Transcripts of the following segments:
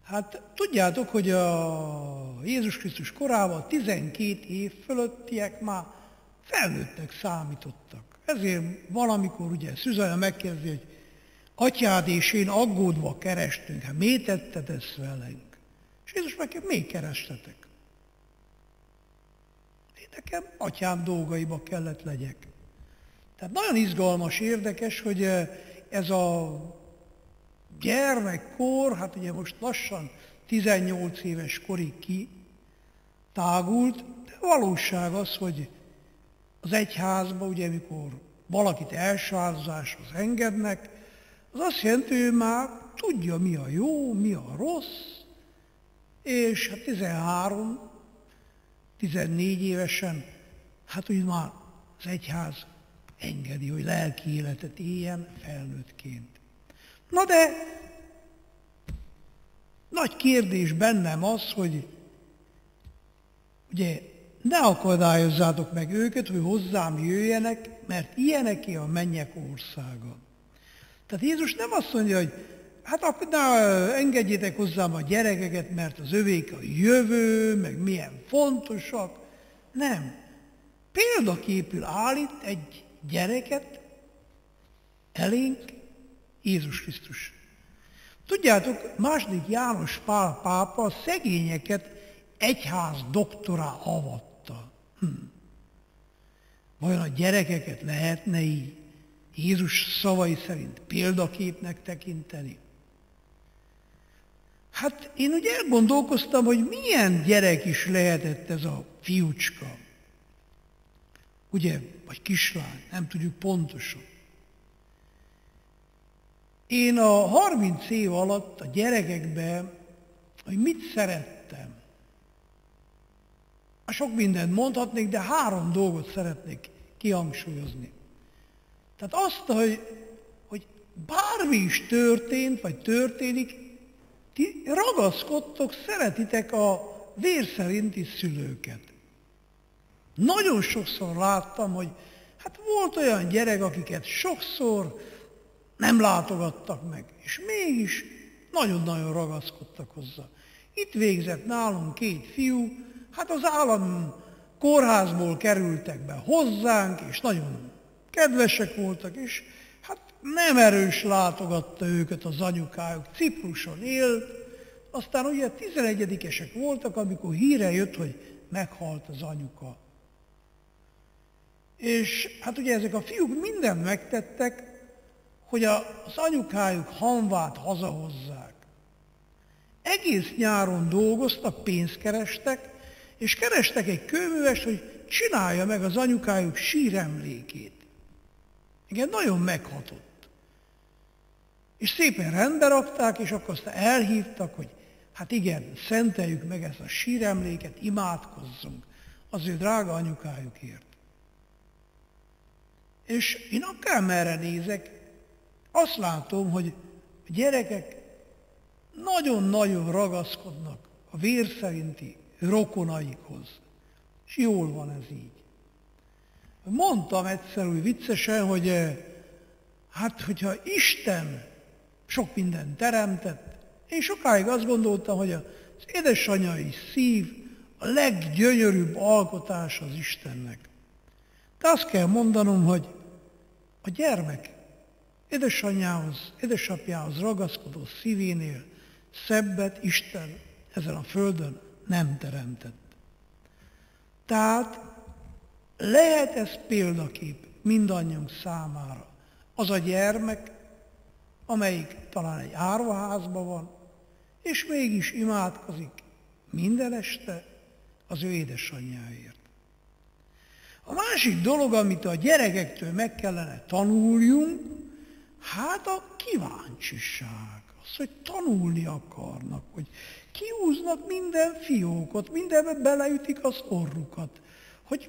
Hát tudjátok, hogy a Jézus Krisztus korában 12 év fölöttiek már felnőttnek számítottak. Ezért valamikor ugye Szüzaja megkérdezi, hogy atyád és én aggódva kerestünk, hát miért tetted ezt velünk? És Jézus megkérdezi, miért kerestetek? Nekem atyám dolgaiba kellett legyek. Tehát nagyon izgalmas, érdekes, hogy ez a gyermekkor, hát ugye most lassan 18 éves korig kitágult, de valóság az, hogy az egyházba, ugye amikor valakit elsálozáshoz engednek, az azt jelenti, hogy ő már tudja, mi a jó, mi a rossz, és hát 13-14 évesen, hát úgy már az egyház engedi, hogy lelki életet éljen felnőttként. Na de nagy kérdés bennem az, hogy ugye ne akadályozzátok meg őket, hogy hozzám jöjjenek, mert ilyeneké a mennyek országa. Tehát Jézus nem azt mondja, hogy hát akkor engedjétek hozzám a gyerekeket, mert az övék a jövő, meg milyen fontosak. Nem. Példaképül állít egy gyereket elénk Jézus Krisztus. Tudjátok, II. János Pál pápa a szegényeket egyház doktorá avatta. Vajon a gyerekeket lehetne így Jézus szavai szerint példaképnek tekinteni? Hát én úgy elgondolkoztam, hogy milyen gyerek is lehetett ez a fiúcska. Ugye, vagy kislány, nem tudjuk pontosan. Én a 30 év alatt a gyerekekben, hogy mit szerettem. Sok mindent mondhatnék, de 3 dolgot szeretnék kihangsúlyozni. Tehát azt, hogy bármi is történt, vagy történik, ti ragaszkodtok, szeretitek a vér szerinti szülőket. Nagyon sokszor láttam, hogy hát volt olyan gyerek, akiket sokszor nem látogattak meg, és mégis nagyon-nagyon ragaszkodtak hozzá. Itt végzett nálunk 2 fiú, hát az állam kórházból kerültek be hozzánk, és nagyon kedvesek voltak, és hát nem erős látogatta őket az anyukájuk, Cipruson élt, aztán ugye 11-esek voltak, amikor híre jött, hogy meghalt az anyuka. És hát ugye ezek a fiúk mindent megtettek, hogy az anyukájuk hamvát hazahozzák. Egész nyáron dolgoztak, pénzt kerestek, és kerestek egy kőművest, hogy csinálja meg az anyukájuk síremlékét. Igen, nagyon meghatott. És szépen rendbe rakták, és akkor aztán elhívtak, hogy hát igen, szenteljük meg ezt a síremléket, imádkozzunk az ő drága anyukájukért. És én akármerre nézek, azt látom, hogy a gyerekek nagyon-nagyon ragaszkodnak a vér szerinti rokonaikhoz. És jól van ez így. Mondtam egyszer úgy viccesen, hogy hát, hogyha Isten sok mindent teremtett, én sokáig azt gondoltam, hogy az édesanyai szív a leggyönyörűbb alkotás az Istennek. De azt kell mondanom, hogy a gyermek édesanyjához, édesapjához ragaszkodó szívénél szebbet Isten ezen a földön nem teremtett. Tehát lehet ez példakép mindannyiunk számára. Az a gyermek, amelyik talán egy árvaházban van, és mégis imádkozik minden este az ő édesanyjáért. A másik dolog, amit a gyerekektől meg kellene tanuljunk, hát a kíváncsiság. Az, hogy tanulni akarnak, hogy kihúznak minden fiókot, mindenbe beleütik az orrukat, hogy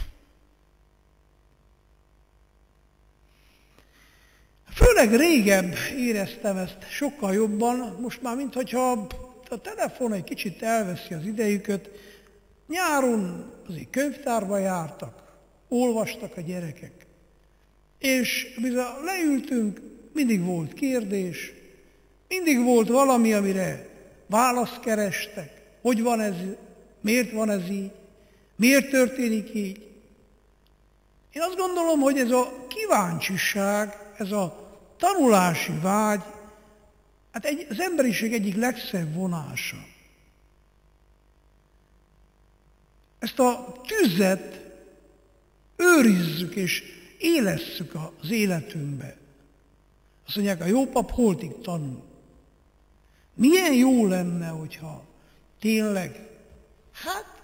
főleg régebb éreztem ezt sokkal jobban, most már mintha a telefon egy kicsit elveszi az idejüket. Nyáron azért könyvtárba jártak, olvastak a gyerekek, és bizony leültünk, mindig volt kérdés, mindig volt valami, amire választ kerestek, hogy van ez, miért van ez így, miért történik így. Én azt gondolom, hogy ez a kíváncsiság, ez a tanulási vágy, hát az emberiség egyik legszebb vonása. Ezt a tüzet őrizzük és élesszük az életünkbe. Azt mondják, a jó pap holtig tanul. Milyen jó lenne, hogyha tényleg, hát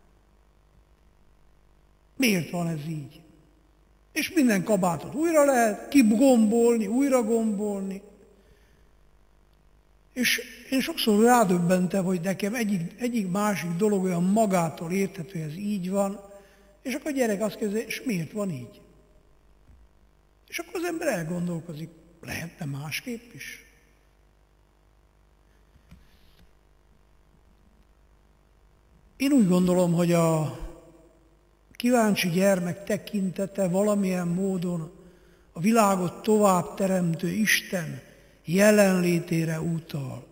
miért van ez így? És minden kabátot újra lehet kigombolni, újra gombolni. És én sokszor rádöbbentem, hogy nekem egyik másik dolog olyan magától érthető, hogy ez így van, és akkor a gyerek azt kérdezi, és miért van így? És akkor az ember elgondolkozik, lehetne másképp is? Én úgy gondolom, hogy a kíváncsi gyermek tekintete valamilyen módon a világot tovább teremtő Isten jelenlétére utal.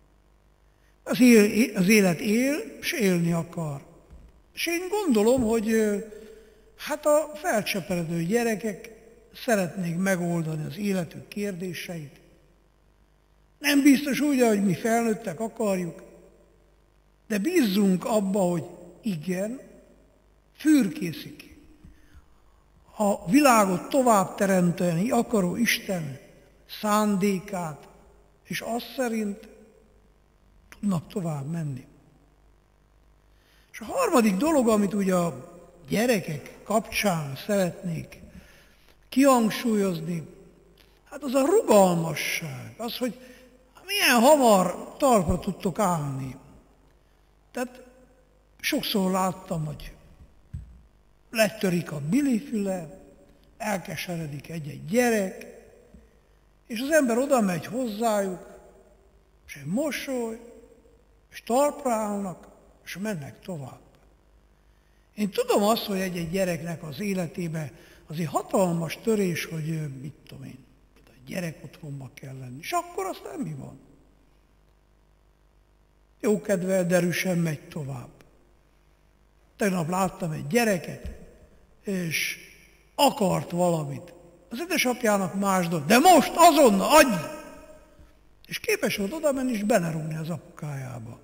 Az élet él, és élni akar. És én gondolom, hogy hát a felcseperedő gyerekek szeretnék megoldani az életük kérdéseit. Nem biztos úgy, ahogy mi felnőttek akarjuk, de bízzunk abba, hogy igen, fürkészik. A világot tovább teremteni akaró Isten szándékát, és azt szerint tudnak tovább menni. És a harmadik dolog, amit ugye a gyerekek kapcsán szeretnék kihangsúlyozni, hát az a rugalmasság, az, hogy milyen hamar talpra tudtok állni. Tehát sokszor láttam, hogy letörik a bilifüle, elkeseredik egy-egy gyerek, és az ember oda megy hozzájuk, és egy mosoly, és talpra állnak, és mennek tovább. Én tudom azt, hogy egy-egy gyereknek az életében azért hatalmas törés, hogy mit tudom én, a gyerek otthonba kell lenni. És akkor aztán mi van? Jókedvel, derűsen megy tovább. Tegnap láttam egy gyereket, és akart valamit. Az édesapjának másdott, de most azonnal adj! És képes volt oda menni, és belerúgni az apukájába.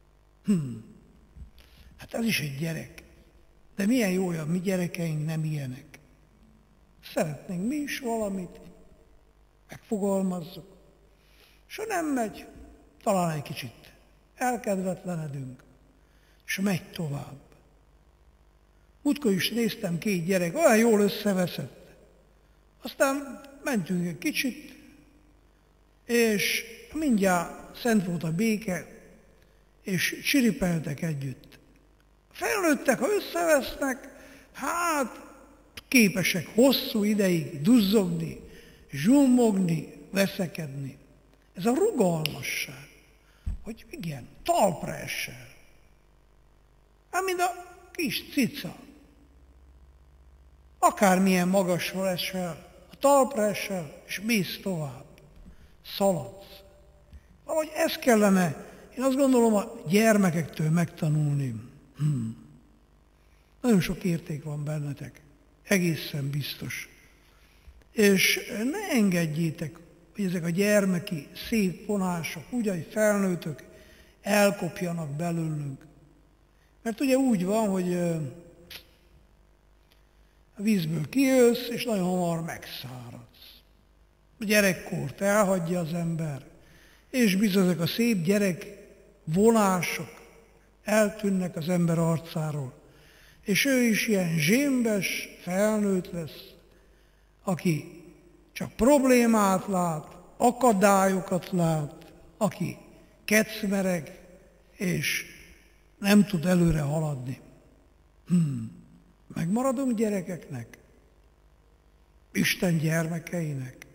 Hát ez is egy gyerek. De milyen jó, hogy a mi gyerekeink nem ilyenek. Szeretnénk mi is valamit, megfogalmazzuk. És ha nem megy, talán egy kicsit elkedvetlenedünk, és megy tovább. Múltkor is néztem, 2 gyerek, olyan jól összeveszett. Aztán mentünk egy kicsit, és mindjárt szent volt a béke, és csiripeltek együtt. Felnőttek, ha összevesznek, hát képesek hosszú ideig duzzogni, zsummogni, veszekedni. Ez a rugalmasság, hogy igen, talpra esel. Hát mint a kis cica. Akármilyen magasra esel, a talpra esel, és mész tovább. Szaladsz. Valahogy ezt kellene, én azt gondolom, a gyermekektől megtanulni. Nagyon sok érték van bennetek, egészen biztos. És ne engedjétek, hogy ezek a gyermeki szép vonások, úgy, ahogy felnőttök, elkopjanak belőlünk. Mert ugye úgy van, hogy a vízből kijössz, és nagyon hamar megszáradsz. A gyerekkort elhagyja az ember, és bizony ezek a szép gyerek vonások eltűnnek az ember arcáról. És ő is ilyen zsémbes felnőtt lesz, aki csak problémát lát, akadályokat lát, aki kecmereg, és nem tud előre haladni. Megmaradunk gyerekeknek? Isten gyermekeinek?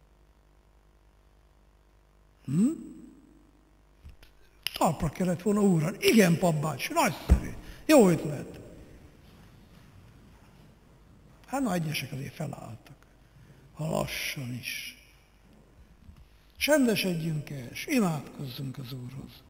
Talpra kellett volna ugrani. Igen, papbácsi, nagyszerű. Jó ötlet. Hát na, egyesek azért felálltak. Ha lassan is. Csendesedjünk el, és imádkozzunk az Úrhoz.